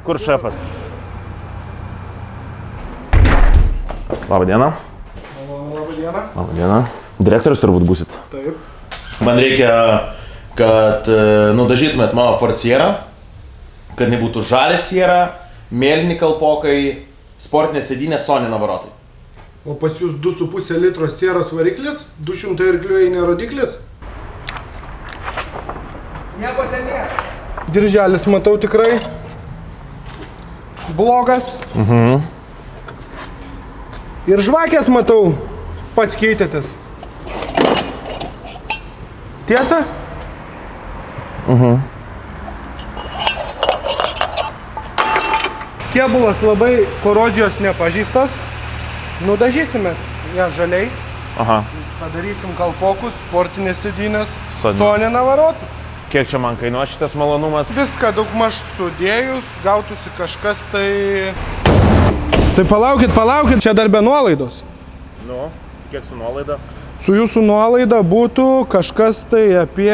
Kur šefas? Labą dieną. Labą dieną. Labą dieną. Direktorius turbūt būsit? Taip. Man reikia, kad nudažytumėt mano Ford Sierra, kad nebūtų žalia Sierra, mėlyni kalpokai, sportinės sėdynės, Sony navarotai. O pas jūs 2,5 litro Sieros variklis, 200 arklių einė rodiklis? Nieko ten nėra. Dirželis matau tikrai blogas. Ir žvakės matau, pats keitėtės. Tiesa? Kėbulas labai korozijos nepažįstas. Nudažysime ją žaliai. Padarysim kalpokus, sportinės sėdynės, Sony navarotus. Kiek čia man kainuos šitas malonumas? Viską daugmaž sudėjus, gautųsi kažkas tai... Tai palaukit, čia dar be nuolaidos. Nu, kiek su nuolaida? Su jūsų nuolaida būtų kažkas tai apie...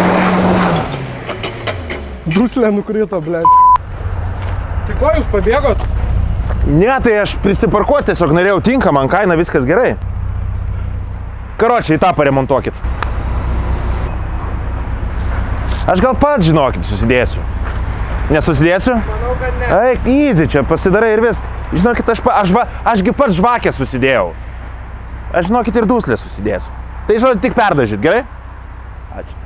Druslė nukrito, blėt. Tai ko jūs pabėgot? Ne, tai aš prisiparkuoti tiesiog norėjau, tinka man kaina, viskas gerai. Karočią, į tą paremontuokit. Aš gal pats, žinokit, susidėsiu. Nesusidėsiu? Manau, kad ne. Eik, easy, čia pasidarai ir viską. Žinokit, ašgi pats žvakę susidėjau. Aš, žinokit, ir duslę susidėsiu. Tai žodžiu, tik perdažyt, gerai? Ačiū.